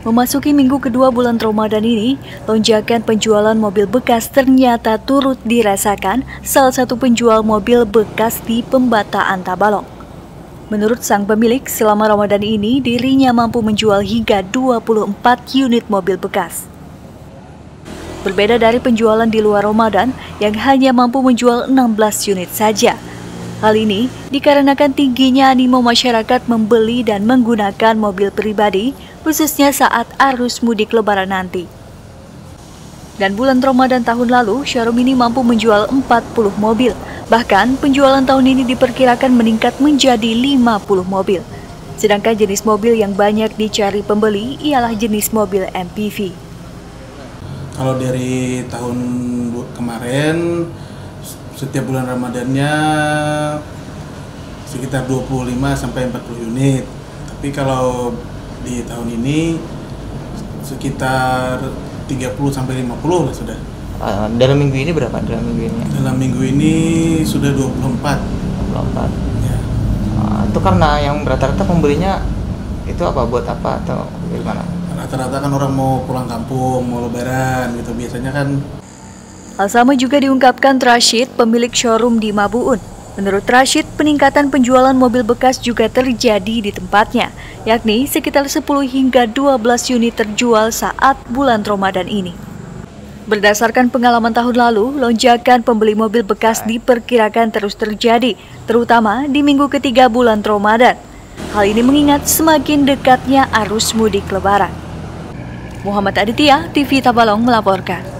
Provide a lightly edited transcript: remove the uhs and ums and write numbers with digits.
Memasuki minggu kedua bulan Ramadan ini, lonjakan penjualan mobil bekas ternyata turut dirasakan salah satu penjual mobil bekas di Pembataan Tabalong. Menurut sang pemilik, selama Ramadan ini dirinya mampu menjual hingga 24 unit mobil bekas. Berbeda dari penjualan di luar Ramadan yang hanya mampu menjual 16 unit saja. Hal ini dikarenakan tingginya animo masyarakat membeli dan menggunakan mobil pribadi, khususnya saat arus mudik Lebaran nanti. Dan bulan Ramadan tahun lalu, showroom ini mampu menjual 40 mobil. Bahkan, penjualan tahun ini diperkirakan meningkat menjadi 50 mobil. Sedangkan jenis mobil yang banyak dicari pembeli ialah jenis mobil MPV. Kalau dari tahun kemarin, setiap bulan Ramadannya sekitar 25-40 unit. Tapi kalau di tahun ini sekitar 30-50 lah sudah. Dalam minggu ini berapa? Dalam minggu ini sudah 24. Ya. Itu karena yang rata-rata pembelinya itu apa, buat apa atau gimana? Rata-rata kan orang mau pulang kampung, mau lebaran gitu biasanya kan. Hal sama juga diungkapkan Rashid, pemilik showroom di Mabuun. Menurut Rashid, peningkatan penjualan mobil bekas juga terjadi di tempatnya, yakni sekitar 10 hingga 12 unit terjual saat bulan Ramadan ini. Berdasarkan pengalaman tahun lalu, lonjakan pembeli mobil bekas diperkirakan terus terjadi, terutama di minggu ketiga bulan Ramadan. Hal ini mengingat semakin dekatnya arus mudik Lebaran. Muhammad Aditya, TV Tabalong melaporkan.